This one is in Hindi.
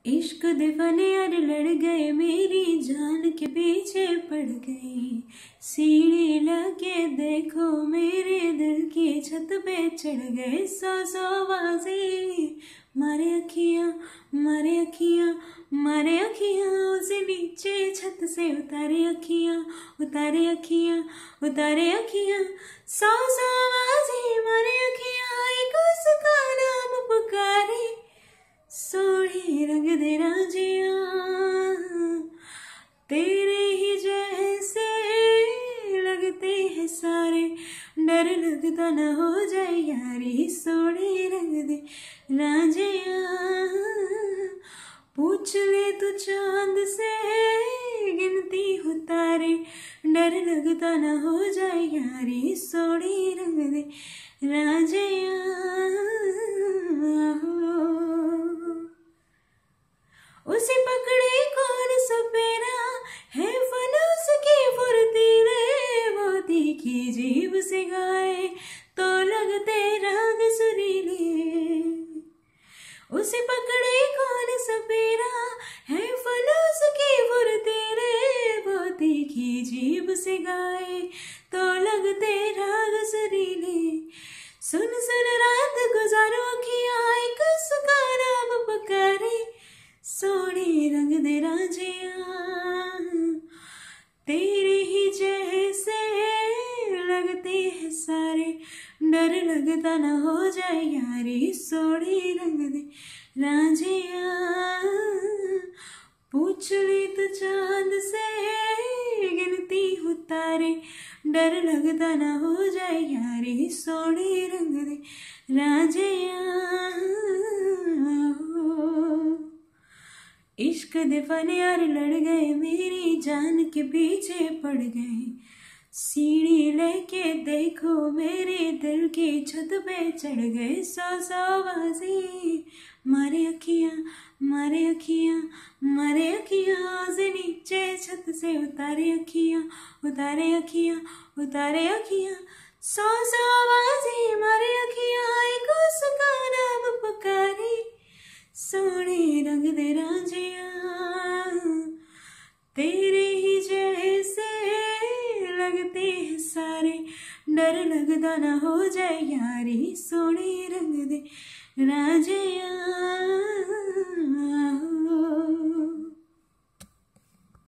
इश्क दीवाने यार लड़ गए, मेरी जान के पीछे पड़ गई। सीढ़ी लगे देखो, मेरे दिल की छत पे चढ़ गए। सौ सौ बाजी मारे अखियां, मारे अखियां, मारे अखियां, उसे नीचे छत से उतारे अखियां, उतारे अखियां, उतारे अखियां। सौ सौ बाजी मारे अखियां, एक उसका नाम पुकारे। सोने रंग दे राजिया, तेरे ही जैसे लगते हैं सारे। डर लगता न हो जाए यारी, सोने रंग दे राजिया। पूछ ले तू चांद से, गिनती हो तारे। डर लगता न हो जाए यारी, सोने रंग दे राजिया। उसे पकड़े कौन सपेरा, है फन उसकी फुर्तीले। वो तीखी जीभ से गाए तो लगते राग सुरीले। उसे पकड़े कौन सपेरा, है फन उसकी फुर्तीले। वो तीखी जीभ से गाए तो लगते राग सुरीले। सुन सुन रात गुजारो अखियां, एक उसका नाम पुकारे। सोने रंग दे राजिया, तेरे ही जैसे लगते हैं सारे। डर लगता न हो जाए यारी, सोने रंग दे राजिया। पूछ ले तो चांद से, गिनती हो तारे। डर लगता न हो जाए यारी, सोने रंग दे राजिया। इश्क दीवाने यार लड़ गए, मेरी जान के पीछे पड़ गए। सीढ़ी लेके देखो, मेरे दिल की छत पे चढ़ गए। सौ सौ बाजी मारे अखियां, मारे अखियां, मारे अखियां, से नीचे छत से उतारे अखियां, उतारे अखियां, उतारे अखियां। सौ सौ बाजी मारे अखियां, एक उसका नाम पुकारे। सोने रंग दे राजिया, तेरे ही जैसे लगते हैं सारे। डर लगता न हो जाए यारी, सोने रंग दे राजिया।